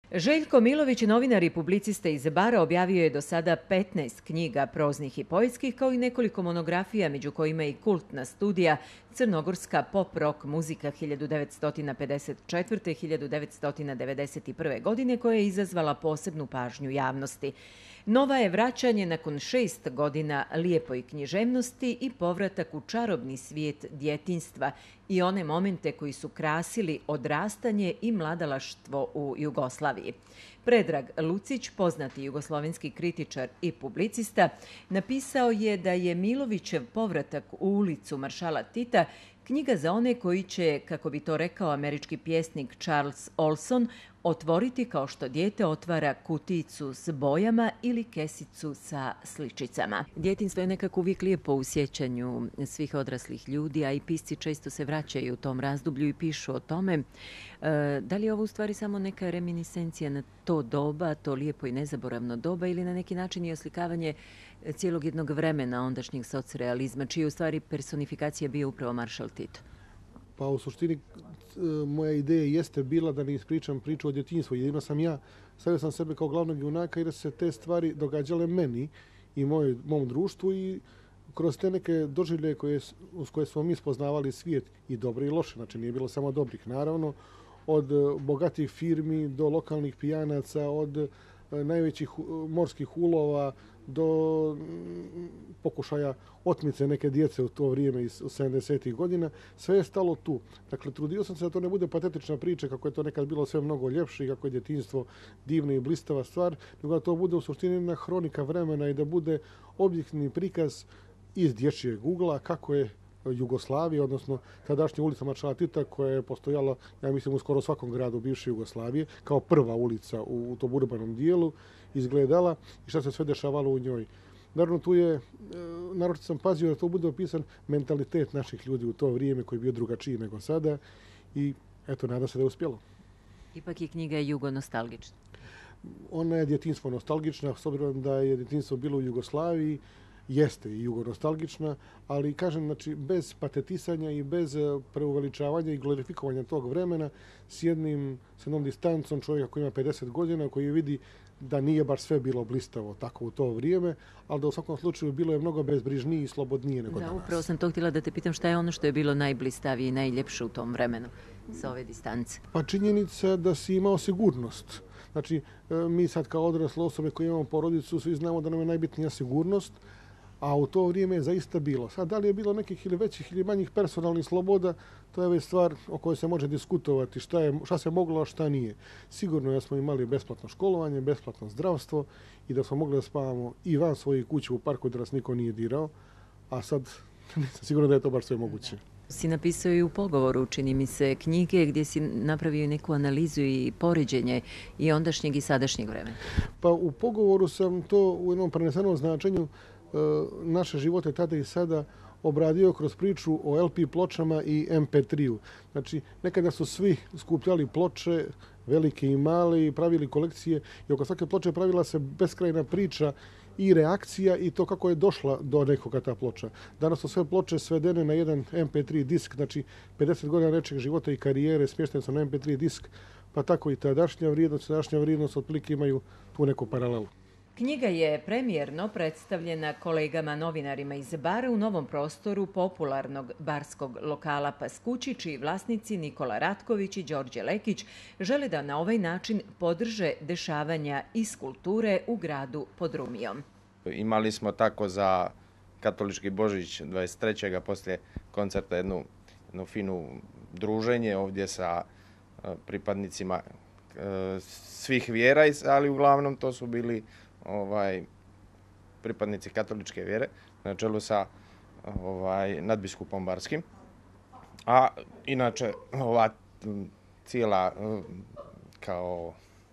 Željko Milović, novinar i publicista iz Bara, objavio je do sada 15 knjiga proznih i poetskih, kao i nekoliko monografija, među kojima i kultna studija Crnogorska pop-rock muzika 1954-1991. godine, koja je izazvala posebnu pažnju javnosti. Nova je vraćanje nakon 6 godina lijepoj književnosti i povratak u čarobni svijet djetinjstva i one momente koji su krasili odrastanje i mladalaštvo u Jugoslaviji. Predrag Lucić, poznati jugoslovenski kritičar i publicista, napisao je da je Milovićev povratak u ulicu Maršala Tita knjiga za one koji će, kako bi to rekao američki pjesnik Charles Olson, otvoriti kao što dijete otvara kutijicu s bojama ili kesicu sa sličicama. Djetinjstvo je nekako uvijek lijepo u sjećanju svih odraslih ljudi, a i pisci često se vraćaju u tom razdoblju i pišu o tome. Da li je ovo u stvari samo neka reminiscencija na to doba, to lijepo i nezaboravno doba, ili na neki način i oslikavanje cijelog jednog vremena ondašnjeg socrealizma, čiji je u stvari personifikacija bio upravo Maršal Tito? Pa u suštini moja ideja jeste bila da ne ispričam priču o djetinjstvu. Jedino stavio sam sebe kao glavnog junaka jer se te stvari događale meni i mom društvu i kroz te neke doživljaje uz koje smo mi spoznavali svijet i dobre i loše. Znači nije bilo samo dobrih. Naravno, od bogatih firmi do lokalnih pijanaca, od najvećih morskih ulova do pokušaja otmice neke djece u to vrijeme iz 70. godina, sve je stalo tu. Dakle, trudio sam se da to ne bude patetična priča kako je to nekad bilo sve mnogo ljepše i kako je djetinjstvo divna i blistava stvar, nego da to bude u suštini jedna hronika vremena i da bude objektivni prikaz iz dječjeg ugla kako je Jugoslavije, odnosno tadašnja ulica Maršala Tita, koja je postojala, ja mislim, u skoro svakom gradu bivše Jugoslavije, kao prva ulica u tom urbanom dijelu, izgledala i šta se sve dešavalo u njoj. Naravno, naročito sam pazio da to bude opisan mentalitet naših ljudi u to vrijeme koji je bio drugačiji nego sada i eto, nadam se da je uspjelo. Ipak je knjiga jugonostalgična. Ona je djetinjstvo nostalgična, s obzirom da je djetinjstvo bilo u Jugoslaviji, jeste i jugonostalgična, ali kažem, znači, bez patetisanja i bez preuveličavanja i glorifikovanja tog vremena s jednom distancom čovjeka koji ima 50 godina, koji vidi da nije baš sve bilo blistavo tako u to vrijeme, ali da u svakom slučaju bilo je mnogo bezbrižnije i slobodnije nego danas. Upravo sam to htjela da te pitam, šta je ono što je bilo najblistavije i najljepše u tom vremenu sa ove distance? Pa činjenica da si imao sigurnost. Znači, mi sad kao odrasle osobe koji imamo porodicu, svi znamo da nam je najbitnija sigurnost, a u to vrijeme je zaista bilo. Sad, da li je bilo nekih ili većih ili manjih personalnih sloboda, to je već stvar o kojoj se može diskutovati, šta se moglo, a šta nije. Sigurno da smo imali besplatno školovanje, besplatno zdravstvo i da smo mogli da spavamo i van svojih kuća u parku da nas niko nije dirao, a sad nisam sigurno da je to baš sve moguće. Si napisao i u pogovoru, čini mi se, knjige gdje si napravio neku analizu i poređenje i ondašnjeg i sadašnjeg vremena. Pa u pogovoru sam to u jednom prenesenom značenju naše živote tada i sada obradio kroz priču o LP pločama i MP3-u. Znači, nekada su svi skupljali ploče, velike i male, i pravili kolekcije i oko svake ploče pravila se beskrajna priča i reakcija i to kako je došla do nekoga ta ploča. Danas su sve ploče svedene na jedan MP3 disk, znači 50 godina nečeg života i karijere smještene su na MP3 disk, pa tako i tadašnja vrijednost otprilike imaju tu neku paralelu. Knjiga je premijerno predstavljena kolegama novinarima iz Bara u novom prostoru popularnog barskog lokala Paskući, čiji vlasnici Nikola Ratković i Đorđe Lekić žele da na ovaj način podrže dešavanja iz kulture u gradu pod Rumijom. Imali smo tako za katolički Božić 23. poslije koncerta jednu finu druženje ovdje sa pripadnicima svih vjera, ali uglavnom to su bili pripadnici katoličke vjere na čelu sa nadbiskupom barskim. A inače ova cijela kao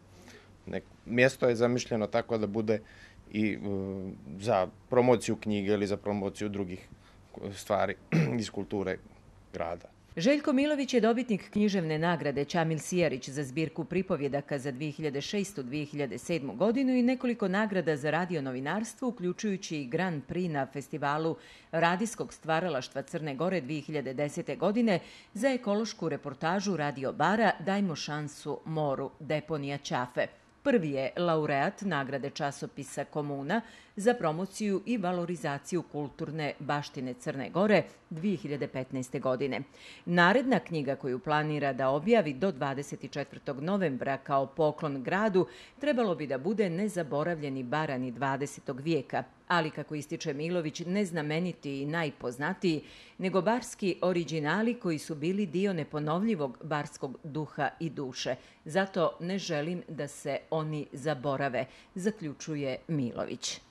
mjesto je zamišljeno tako da bude i za promociju knjige ili za promociju drugih stvari iz kulture grada. Željko Milović je dobitnik književne nagrade Ćamil Sijarić za zbirku pripovjedaka za 2006-2007 godinu i nekoliko nagrada za radio novinarstvo, uključujući i Grand Prix na festivalu radijskog stvaralaštva Crne Gore 2010. godine za ekološku reportažu Radio Bara Dajmo šansu moru, deponija Ćafe. Prvi je laureat nagrade časopisa Komuna za promociju i valorizaciju kulturne baštine Crne Gore 2015. godine. Naredna knjiga koju planira da objavi do 24. novembra kao poklon gradu trebalo bi da bude Nezaboravljeni barani 20. vijeka, ali kako ističe Milović, ne znameniti i najpoznatiji, nego barski oriđinali koji su bili dio neponovljivog barskog duha i duše. Zato ne želim da se oni zaborave, zaključuje Milović.